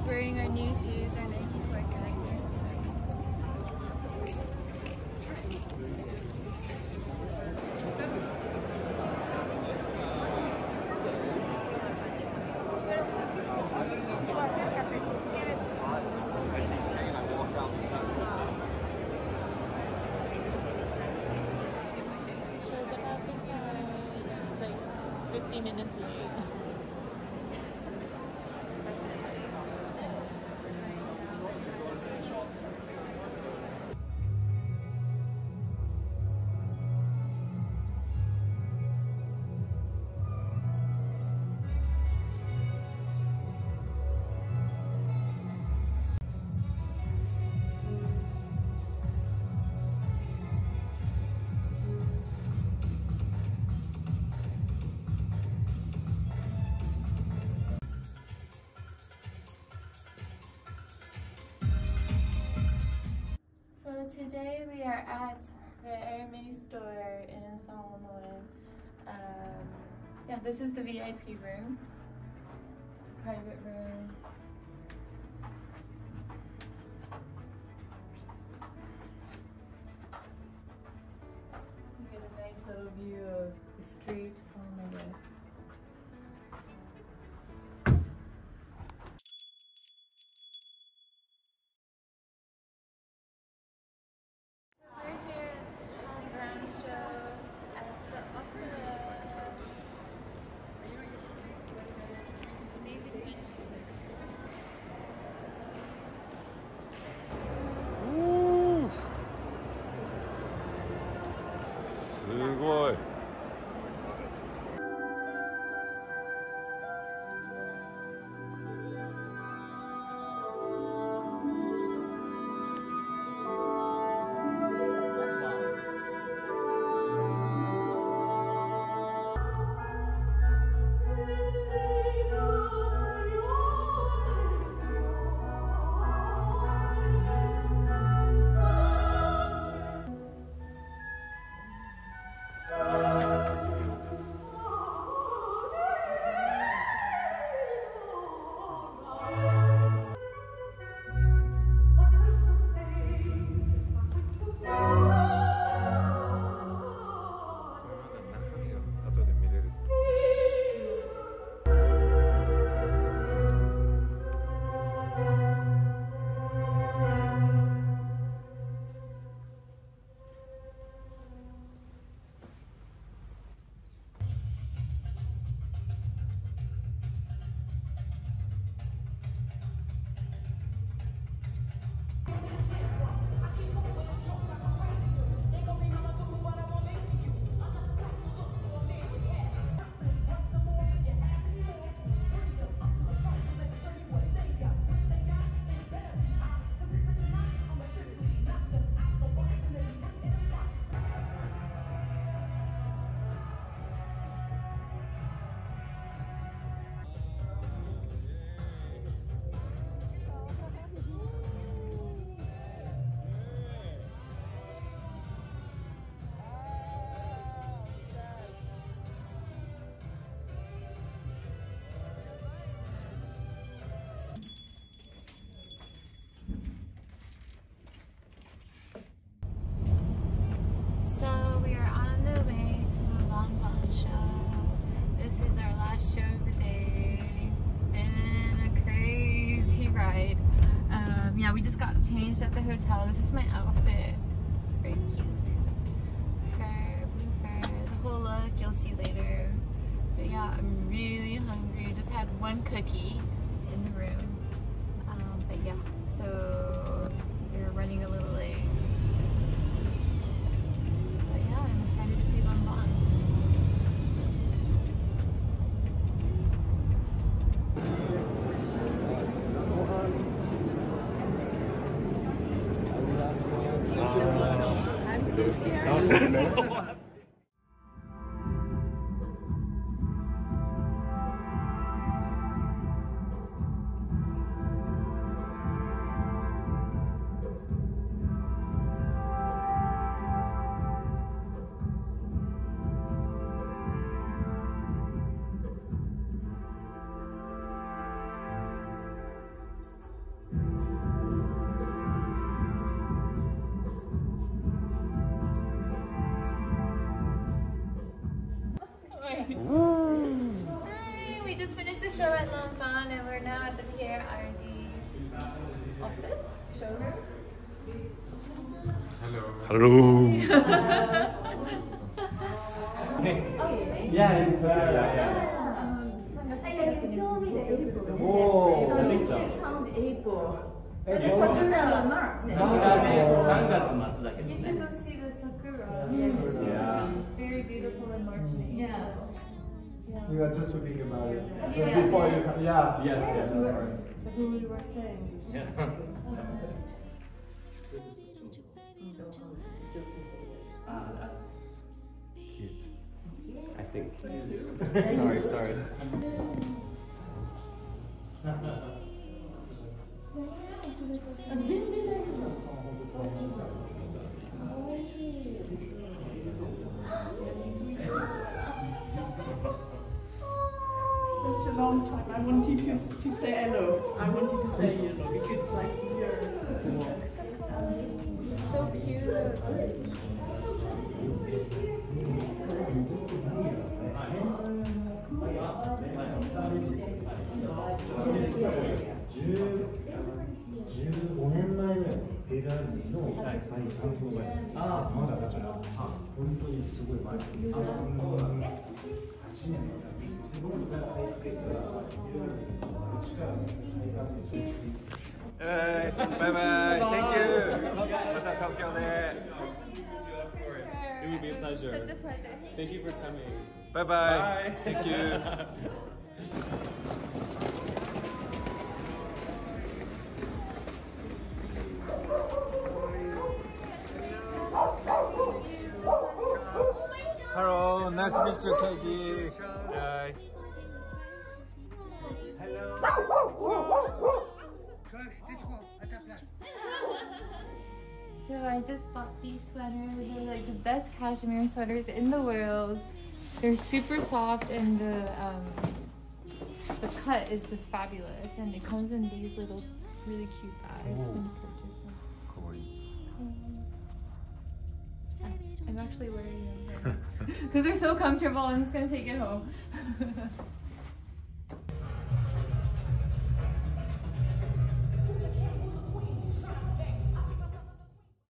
wearing our new shoes, our Nike Fork guys. Show's about to start. It's like 15 minutes late. Today we are at the Hermes store in Solomon. Yeah, this is the VIP room. It's a private room. You get a nice little view of the street. Oh my god. Yeah, we just got changed at the hotel. This is my outfit. It's very cute. Fur, blue fur, the whole look you'll see later. But yeah, I'm really hungry. Just had one cookie in the room. But yeah, so we're running a little late. But yeah, I'm excited to see Lanvin. I'm so scared. show at Longfan, and we're now at the Pierre Ardy office showroom. Hello. Yeah, in Turkey. 오, I think so. You should go see the sakura. Yeah. It's very beautiful in March and April. Yes. We were just talking about it. Just Yeah. before you come. Yeah. Yes, yes, of course. That's what we were saying. Yes. Cute. I think. Sorry. Such a long time. I wanted to say hello. I wanted to say hello because like you're So cute. Bye bye. Thank you. Mata Tokyo de. It would be a pleasure. Such a pleasure. Thank you for coming. Bye bye. Thank you. Hello, nice to meet you, KG. Hi. So I just bought these sweaters. They're like the best cashmere sweaters in the world. They're super soft, and the cut is just fabulous. And it comes in these little really cute bags when you purchase them. I'm actually wearing them because they're so comfortable. I'm just gonna take it home.